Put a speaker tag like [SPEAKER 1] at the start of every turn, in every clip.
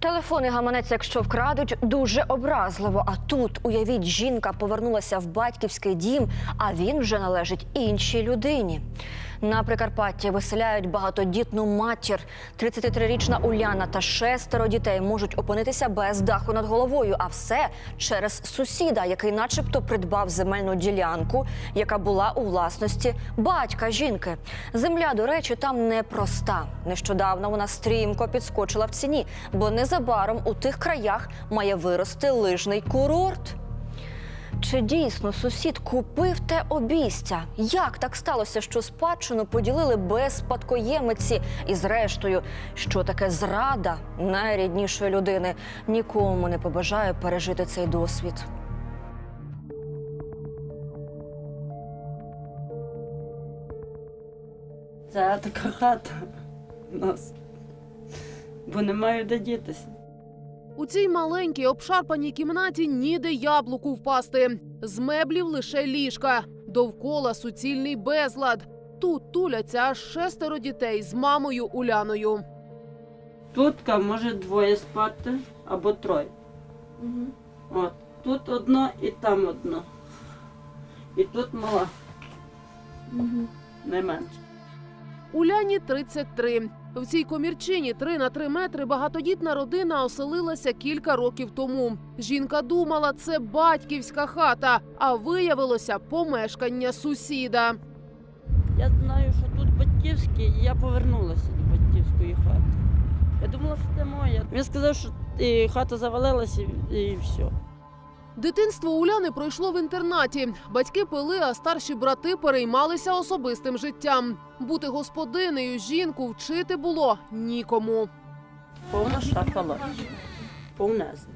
[SPEAKER 1] Телефон і гаманець, якщо вкрадуть, дуже образливо. А тут, уявіть, жінка повернулася в батьківський дім, а він вже належить іншій людині. На Прикарпатті виселяють багатодітну матір. 33-річна Уляна та 6 дітей можуть опинитися без даху над головою. А все через сусіда, який начебто придбав земельну ділянку, яка була у власності батька жінки. Земля, до речі, там непроста. Нещодавно вона стрімко підскочила в ціні, бо незабаром у тих краях має вирости лижний курорт. Чи дійсно сусід купив те обійстя? Як так сталося, що спадщину поділили без спадкоємиці? І зрештою, що таке зрада найріднішої людини? Нікому не побажаю пережити цей досвід.
[SPEAKER 2] Це така хата у нас, бо не маю де дітися.
[SPEAKER 3] У цій маленькій обшарпаній кімнаті ніде яблуку впасти. З меблів лише ліжка. Довкола суцільний безлад. Тут туляться аж 6 дітей з мамою Уляною.
[SPEAKER 2] Тут може 2 спати або 3. От. Тут одно і там одно. І тут мала. Найменше.
[SPEAKER 3] Уляні 33. В цій комірчині 3 на 3 метри багатодітна родина оселилася кілька років тому. Жінка думала, це батьківська хата, а виявилося помешкання сусіда.
[SPEAKER 2] Я знаю, що тут батьківське, і я повернулася до батьківської хати. Я думала, що це моя. Він сказав, що хата завалилася і все.
[SPEAKER 3] Дитинство Уляни пройшло в інтернаті. Батьки пили, а старші брати переймалися особистим життям. Бути господинею жінку вчити було нікому.
[SPEAKER 2] Повна шафа лежить. Повнезна.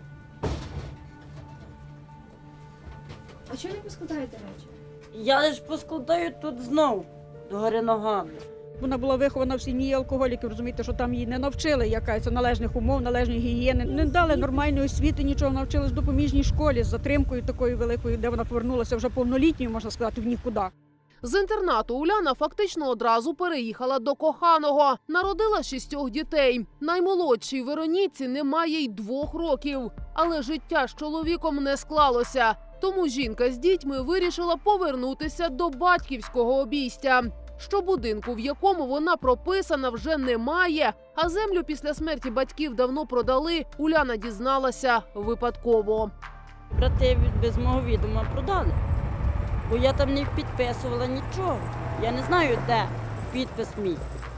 [SPEAKER 4] А чого не поскладаєте речі?
[SPEAKER 2] Я лише поскладаю тут знов, догори ногами.
[SPEAKER 5] Вона була вихована в сім'ї алкоголіків, розумієте, що там її не навчили якась належних умов, належної гігієни. Не дали нормальної освіти, нічого, навчилась в допоміжній школі з затримкою такою великою, де вона повернулася вже повнолітньою, можна сказати, в нікуди.
[SPEAKER 3] З інтернату Уляна фактично одразу переїхала до коханого. Народила 6 дітей. Наймолодшій Вероніці немає й 2 років. Але життя з чоловіком не склалося. Тому жінка з дітьми вирішила повернутися до батьківського обійстя. Що будинку, в якому вона прописана, вже немає, а землю після смерті батьків давно продали, Уляна дізналася випадково.
[SPEAKER 2] Брати без мого відома продали, бо я там не підписувала нічого. Я не знаю, де підпис мій.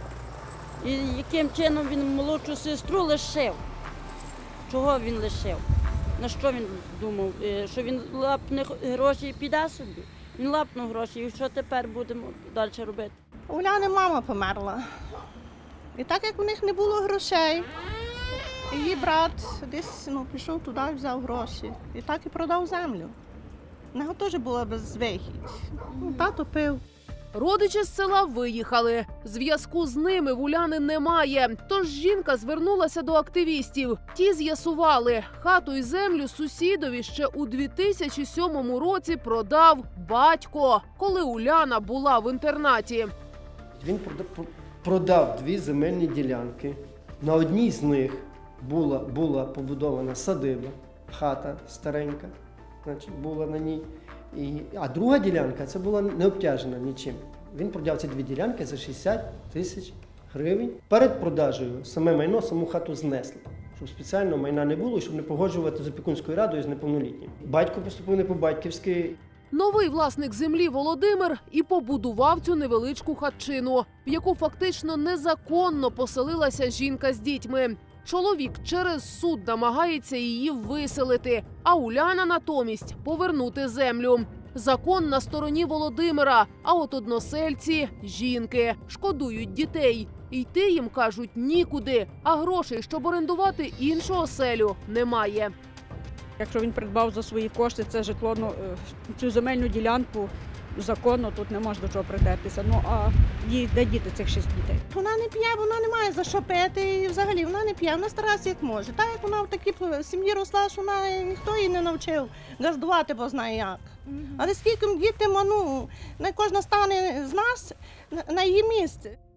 [SPEAKER 2] І яким чином він молодшу сестру лишив. Чого він лишив? На що він думав? Що він лапне гроші і піде собі? Він лапнув гроші, і що тепер будемо далі робити?
[SPEAKER 6] У Уляни мама померла. І так як у них не було грошей, її брат десь пішов туди і взяв гроші. І так і продав землю. У нього теж була безвихідь. Тато пив.
[SPEAKER 3] Родичі з села виїхали. Зв'язку з ними в Уляни немає. Тож жінка звернулася до активістів. Ті з'ясували, хату і землю сусідові ще у 2007 році продав батько, коли Уляна була в інтернаті.
[SPEAKER 7] Він продав 2 земельні ділянки. На одній з них була побудована садиба, хата старенька, була на ній. А друга ділянка, це була не обтяжена нічим. Він продав ці 2 ділянки за 60 тисяч гривень. Перед продажею саме майно, саму хату знесли, щоб спеціального майна не було, щоб не погоджувати з опікунською радою з неповнолітнім. Батько поступив не по-батьківськи.
[SPEAKER 3] Новий власник землі Володимир і побудував цю невеличку хатчину, в яку фактично незаконно поселилася жінка з дітьми. Чоловік через суд намагається її виселити, а Уляна натомість повернути землю. Закон на стороні Володимира, а от односельці – жінки. Шкодують дітей. Йти їм, кажуть, нікуди, а грошей, щоб орендувати іншу оселю, немає.
[SPEAKER 5] Якщо він придбав за свої кошти це житло, цю земельну ділянку, законно тут не можна до чого придертися. А де діти цих 6 дітей?
[SPEAKER 6] Вона не п'є, вона не має за що пити. І взагалі вона не п'є, вона старається як може. Так як вона в такій сім'ї росла, що ніхто її не навчив газдувати, бо знає як. Але скільки дітям, не кожна стане з нас на її місце.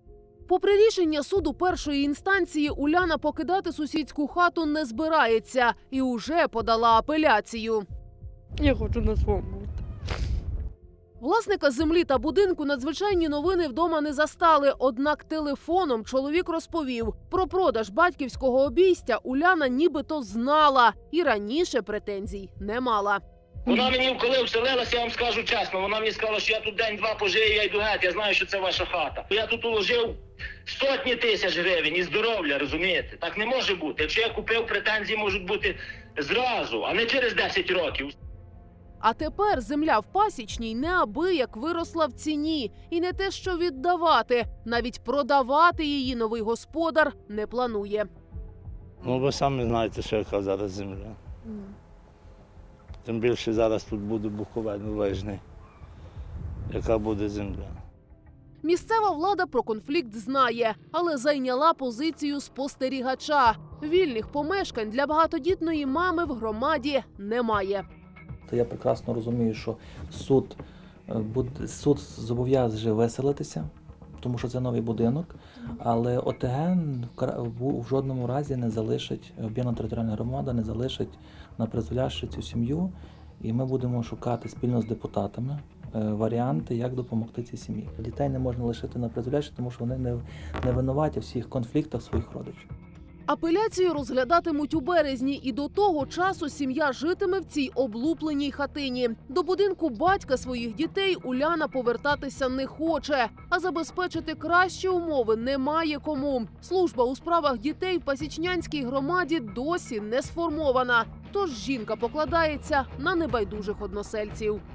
[SPEAKER 3] Попри рішення суду першої інстанції, Уляна покидати сусідську хату не збирається і уже подала апеляцію.
[SPEAKER 2] Я хочу на своєму.
[SPEAKER 3] Власника землі та будинку надзвичайні новини вдома не застали, однак телефоном чоловік розповів, про продаж батьківського обійстя Уляна нібито знала і раніше претензій не мала.
[SPEAKER 8] Вона мені, коли вселилася, я вам скажу чесно, вона мені сказала, що я тут день-два пожию, я йду геть, я знаю, що це ваша хата. Я тут уложив сотні тисяч гривень і здоров'я, розумієте? Так не може бути. Якщо я купив, претензії можуть бути зразу, а не через 10 років.
[SPEAKER 3] А тепер земля в Пасічній неабияк виросла в ціні. І не те, що віддавати, навіть продавати її новий господар не планує.
[SPEAKER 9] Ну, ви самі знаєте, що яка зараз земля. Тим більше зараз тут буде Буковель Лижний. Яка буде земля.
[SPEAKER 3] Місцева влада про конфлікт знає, але зайняла позицію спостерігача. Вільних помешкань для багатодітної мами в громаді немає.
[SPEAKER 10] То я прекрасно розумію, що суд зобов'язує виселитися, тому що це новий будинок, але ОТГ в жодному разі не залишить, об'єднана територіальна громада не залишить на призволяще цю сім'ю, і ми будемо шукати спільно з депутатами варіанти, як допомогти цій сім'ї. Дітей не можна лишити на призволяще, тому що вони не винуваті в всіх конфліктах своїх родичів.
[SPEAKER 3] Апеляцію розглядатимуть у березні, і до того часу сім'я житиме в цій облупленій хатині. До будинку батька своїх дітей Уляна повертатися не хоче, а забезпечити кращі умови немає кому. Служба у справах дітей в Пасічнянській громаді досі не сформована. Тож жінка покладається на небайдужих односельців.